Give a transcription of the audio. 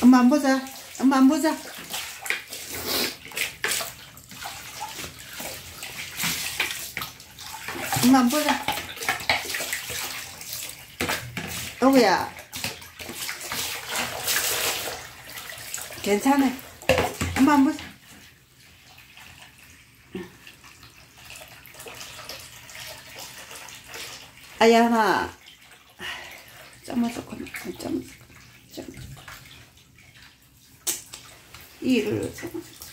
엄마 안 보자. 엄마 안 보자. 엄마 안 보자. 여보야. 괜찮아. 엄마 안 보자. 아야나. 점어서 점어서. 이를 점어서.